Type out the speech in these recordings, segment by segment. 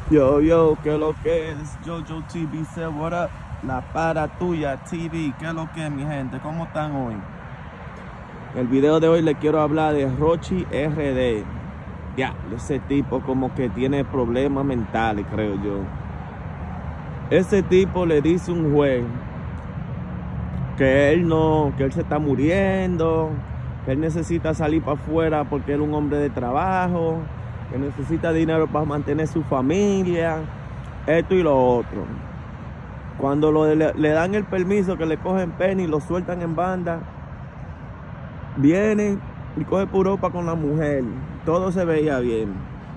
Yo, ¿qué es lo que es? Jojo TV, say what up? La para tuya TV, ¿qué es lo que es, mi gente? ¿Cómo están hoy? En el video de hoy les quiero hablar de Rochi RD. Ya, ese tipo como que tiene problemas mentales, creo yo. Ese tipo le dice a un juez que él se está muriendo, que él necesita salir para afuera porque él es un hombre de trabajo, que necesita dinero para mantener su familia, esto y lo otro. Cuando le dan el permiso, que le cogen pena y lo sueltan en banda, viene y coge por Europa con la mujer. Todo se veía bien.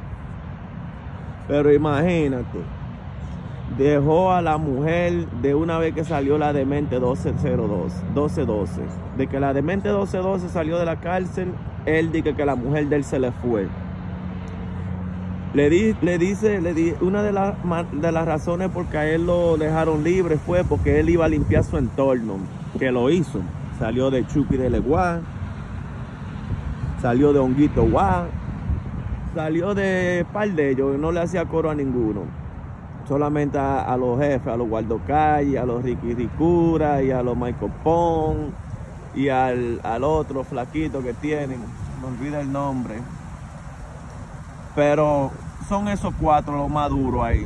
Pero imagínate, dejó a la mujer de una vez que salió la demente 1212. De que la demente 1212 salió de la cárcel, él dice que la mujer de él se le fue. Una de las razones por que a él lo dejaron libre fue porque él iba a limpiar su entorno, que lo hizo. Salió de Chucky de Leguá, salió de Honguito Guá, salió de par de ellos, no le hacía coro a ninguno. Solamente a los jefes, a los Guardocalle, a los Ricky Ricura y a los Michael Pong y al otro flaquito que tienen, me olvida el nombre. Pero son esos cuatro los más duros ahí.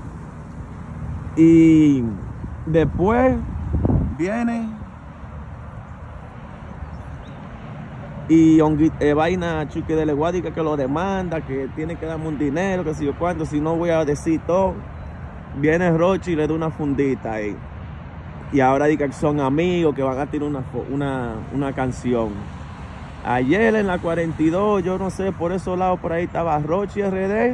Y después viene y vaina Chucky de Leguádica que lo demanda, que tiene que darme un dinero, que si yo cuánto, si no voy a decir todo. Viene Rochi y le da una fundita ahí. Y ahora dice que son amigos, que van a tener una canción. Ayer en la 42, yo no sé, por esos lados por ahí estaba Rochi RD.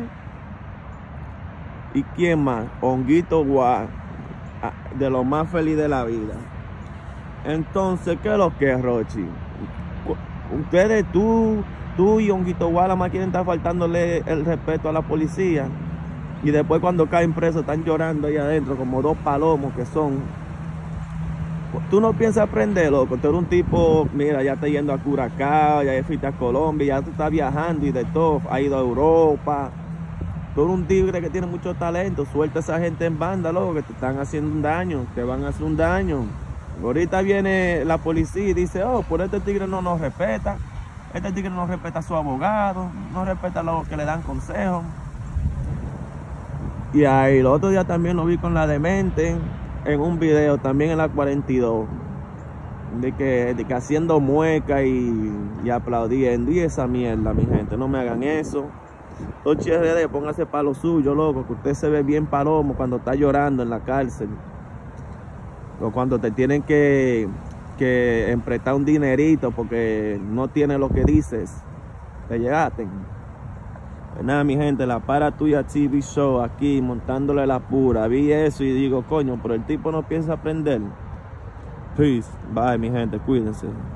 ¿Y quién más? Honguito Guá, de lo más feliz de la vida. Entonces, ¿qué es lo que es, Rochi? Ustedes, tú y Honguito Guá, la más quieren estar faltándole el respeto a la policía. Y después cuando caen presos están llorando ahí adentro como dos palomos que son. Tú no piensas aprender, loco. Tú eres un tipo, mira, ya estás yendo a Curacao, ya fuiste a Colombia, ya tú estás viajando y de todo. Has ido a Europa. Tú eres un tigre que tiene mucho talento. Suelta a esa gente en banda, loco, que te están haciendo un daño. Te van a hacer un daño. Ahorita viene la policía y dice, oh, por este tigre no nos respeta. Este tigre no respeta a su abogado. No respeta a los que le dan consejos. Y ahí el otro día también lo vi con la demente en un video, también en la 42, de que haciendo mueca y aplaudiendo. Y esa mierda, mi gente, no me hagan eso. Rochi RD, póngase para lo suyo, loco, que usted se ve bien palomo cuando está llorando en la cárcel. O cuando te tienen que emprestar un dinerito porque no tiene lo que dices. Te llegaste. Pues nada, mi gente, la para tuya TV Show aquí montándole la pura. Vi eso y digo, coño, pero el tipo no piensa aprender. Peace. Bye, mi gente, cuídense.